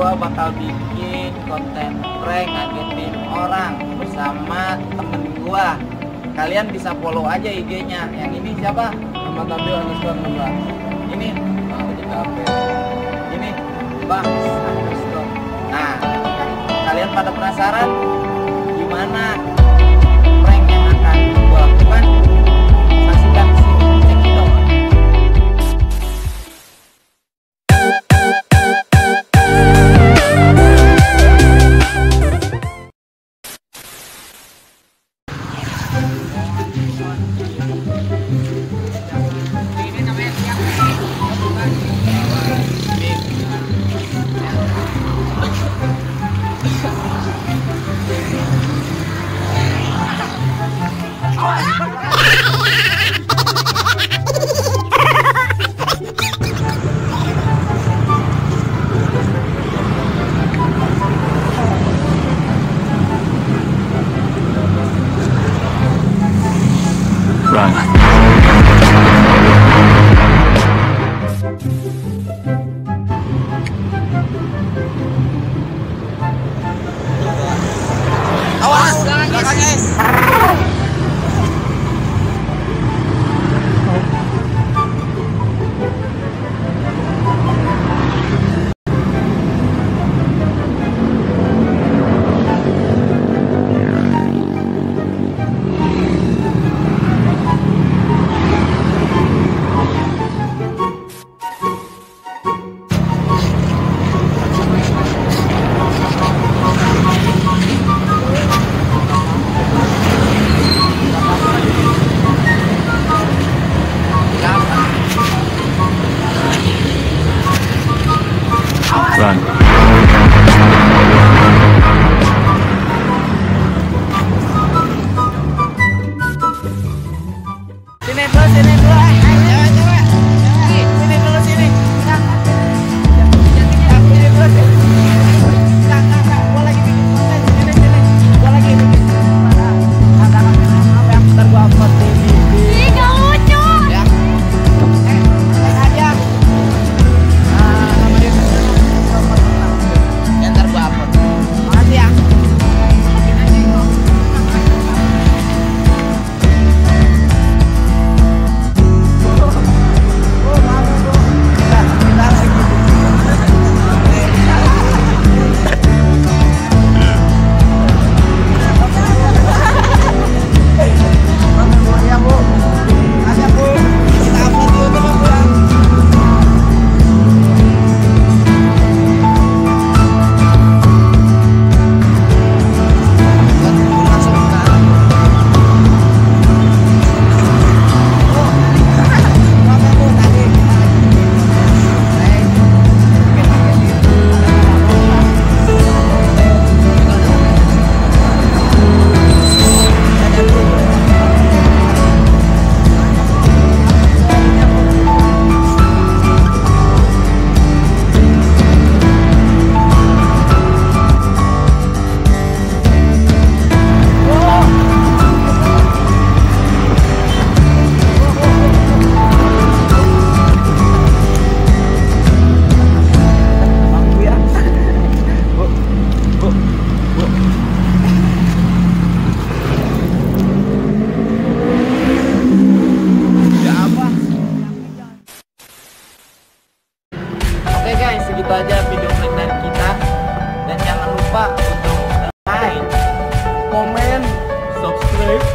gua bakal bikin konten prank ngagetin orang bersama temen gua. Kalian bisa follow aja IG-nya. Yang ini siapa? Muhammad Nabil underscore 16. Ini Cafe. ini Bang underscore. Nah, kalian pada penasaran gimana prank yang akan gua lakukan? Saksikan di sini. Cekidot. Awas, belakang guys. Run. Sini dulu, sini dulu. Sini dulu, sini. Sini dulu, sini. Gua lagi bikin konten. Sini, sini. Gua lagi bikin konten. Ada maaf ya, ntar gua upload di Ih, gak lucu. ya. Like aja. Nama dia ya, ntar gua upload. Makasih ya. Oke guys, segitu aja video prank dari kita. Dan jangan lupa untuk like, Komen, subscribe,